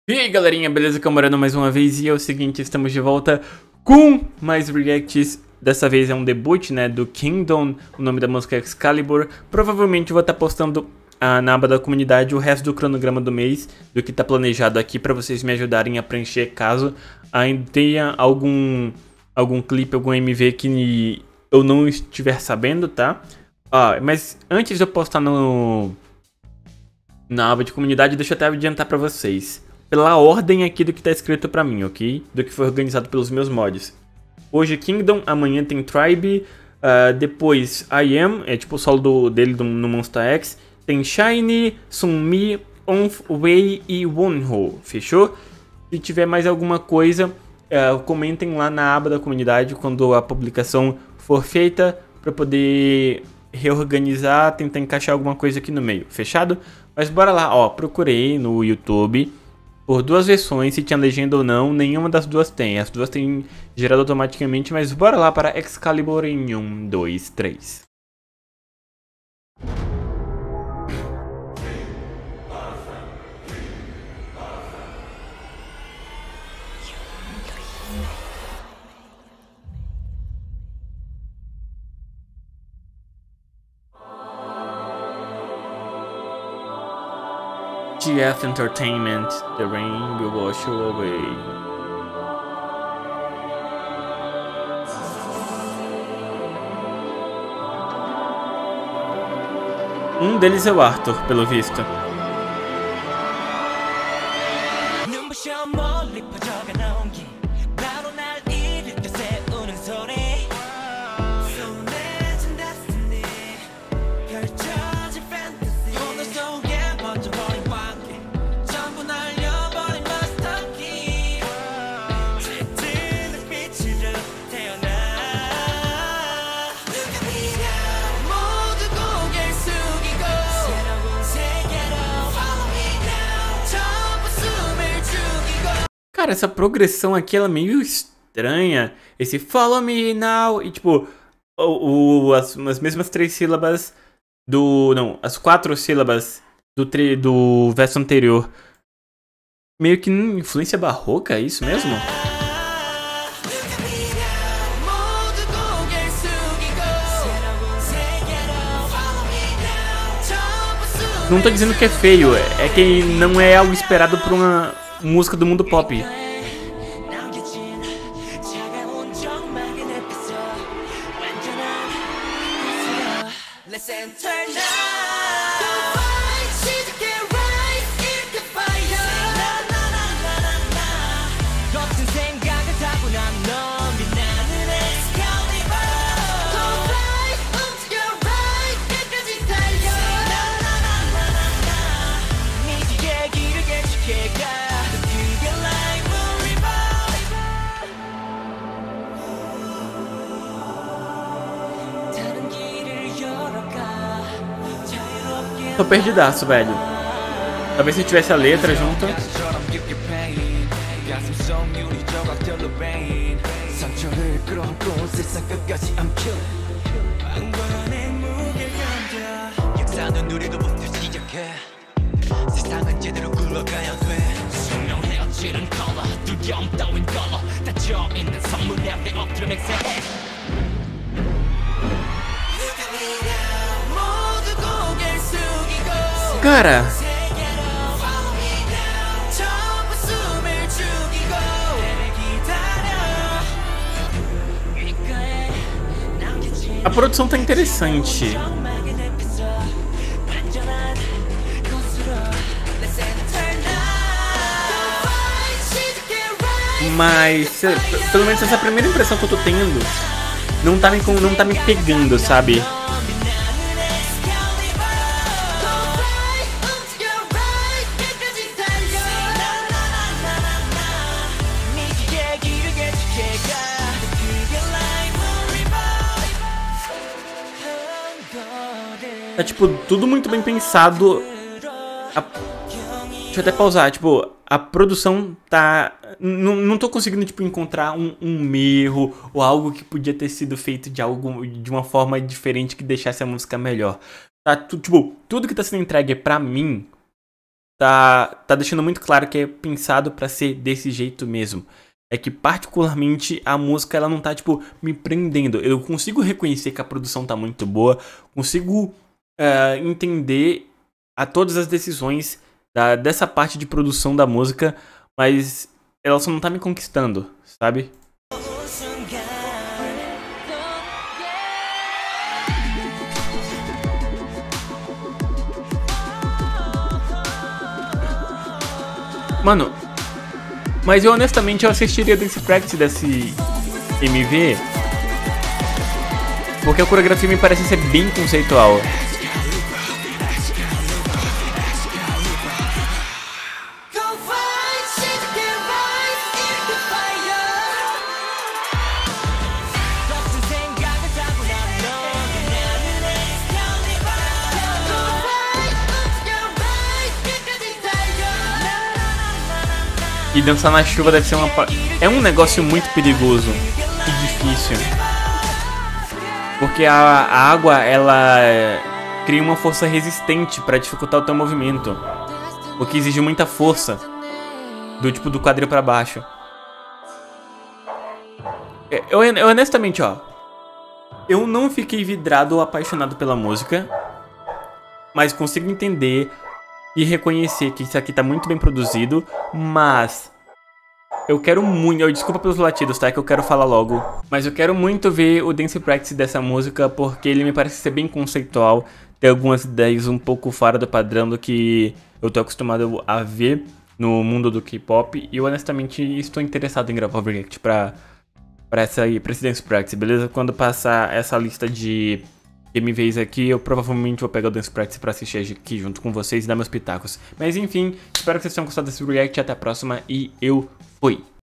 E aí galerinha, beleza? Camarano mais uma vez, e é o seguinte, estamos de volta com mais reacts. Dessa vez é um debut, né, do Kingdom, o nome da música é Excalibur. Provavelmente eu vou estar postando na aba da comunidade o resto do cronograma do mês, do que está planejado aqui, para vocês me ajudarem a preencher caso ainda tenha algum clipe, algum MV que eu não estiver sabendo, tá? Mas antes de eu postar na aba de comunidade, deixa eu até adiantar para vocês. Pela ordem aqui do que tá escrito pra mim, ok? Do que foi organizado pelos meus mods. Hoje Kingdom, amanhã tem Tribe, depois I Am, é tipo o solo dele no Monster X. Tem Shiny, Sunmi, Onf, Wei e Wonho, fechou? Se tiver mais alguma coisa, comentem lá na aba da comunidade quando a publicação for feita, pra poder reorganizar, tentar encaixar alguma coisa aqui no meio, fechado? Mas bora lá, ó, procurei no YouTube por duas versões, se tinha legenda ou não, nenhuma das duas tem. As duas têm gerado automaticamente, mas bora lá para Excalibur em 1, 2, 3. GF Entertainment, The Rain Will Wash You Away. Um deles é o Arthur, pelo visto. Cara, essa progressão aqui, ela é meio estranha. Esse follow me now e tipo, as mesmas três sílabas não, as quatro sílabas do verso anterior. Meio que influência barroca, é isso mesmo? Não tô dizendo que é feio, é que não é algo esperado por uma música do mundo pop. Tô perdidaço, velho. Talvez se tivesse a letra junto. Cara, a produção tá interessante. Mas, pelo menos essa primeira impressão que eu tô tendo, não tá me pegando, sabe? Tá, tipo, tudo muito bem pensado. Deixa eu até pausar, tipo, a produção tá... Não tô conseguindo, tipo, encontrar um erro ou algo que podia ter sido feito de uma forma diferente que deixasse a música melhor. Tá, tipo, tudo que tá sendo entregue pra mim tá deixando muito claro que é pensado pra ser desse jeito mesmo. É que particularmente a música ela não tá tipo me prendendo. Eu consigo reconhecer que a produção tá muito boa, consigo entender a todas as decisões dessa parte de produção da música, mas ela só não tá me conquistando, sabe? Mano, mas eu honestamente eu assistiria Dance Practice desse MV, porque a coreografia me parece ser bem conceitual. E dançar na chuva deve ser é um negócio muito perigoso e difícil. Porque a água, ela cria uma força resistente para dificultar o teu movimento. O que exige muita força. Do quadril para baixo. Eu honestamente, ó. Eu não fiquei vidrado ou apaixonado pela música. Mas consigo entender e reconhecer que isso aqui tá muito bem produzido, mas eu quero muito, desculpa pelos latidos, tá, que eu quero falar logo, mas eu quero muito ver o Dance Practice dessa música, porque ele me parece ser bem conceitual, tem algumas ideias um pouco fora do padrão do que eu tô acostumado a ver no mundo do K-pop, e eu honestamente estou interessado em gravar o react pra esse Dance Practice, beleza? Quando passar essa lista de MVs aqui, eu provavelmente vou pegar o Dance Practice pra assistir aqui junto com vocês e dar meus pitacos. Mas enfim, espero que vocês tenham gostado desse react, até a próxima e eu fui!